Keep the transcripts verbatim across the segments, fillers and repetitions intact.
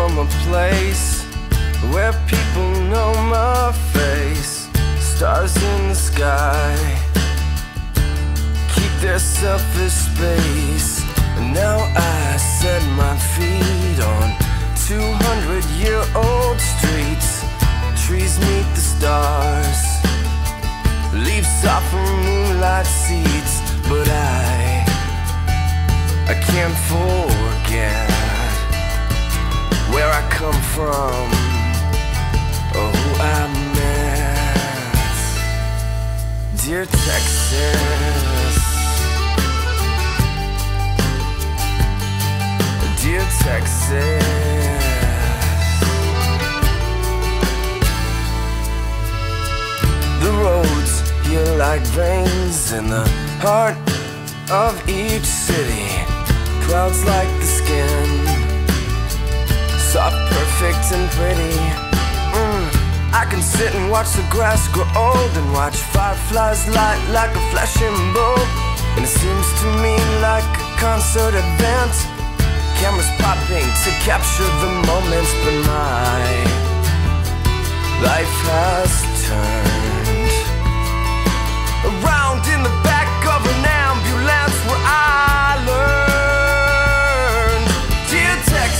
from a place where people know my face. Stars in the sky keep their selfish space. And now I set my feet on two hundred year old streets. Trees meet the stars, leaves soften moonlight seats. But I, I can't forget where I come from or who I met. Dear Texas, dear Texas, the roads here like veins in the heart of each city. Clouds like the skin, soft, perfect and pretty. mm. I can sit and watch the grass grow old and watch fireflies light like a flashing bulb. And it seems to me like a concert event, cameras popping to capture the moments. But my life has turned around in the back of an ambulance where I learned. Dear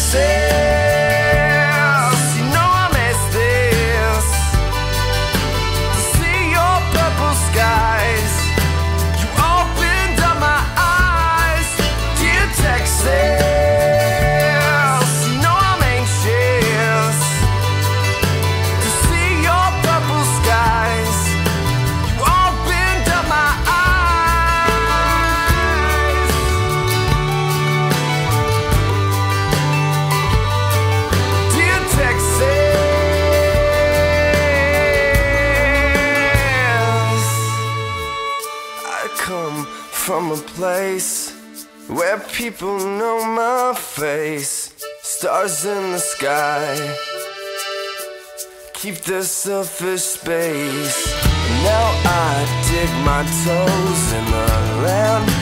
Texas, you know I miss this. To see your purple skies, you opened up my eyes. Dear Texas, you know I'm anxious to see your purple skies. You opened up my eyes. Dear Texas, I come from a place where people know my face. Stars in the sky keep their selfish space. Now I dig my toes in the land